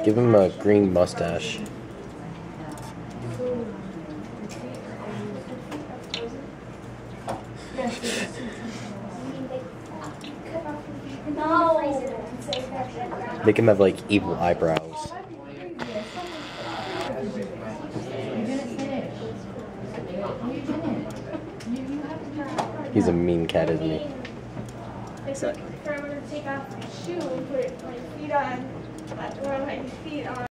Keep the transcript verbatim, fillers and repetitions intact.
Give him a green mustache. Make him have like evil eyebrows. He's a mean cat, isn't he? So I'm gonna take off my shoe and put my feet on, my feet on.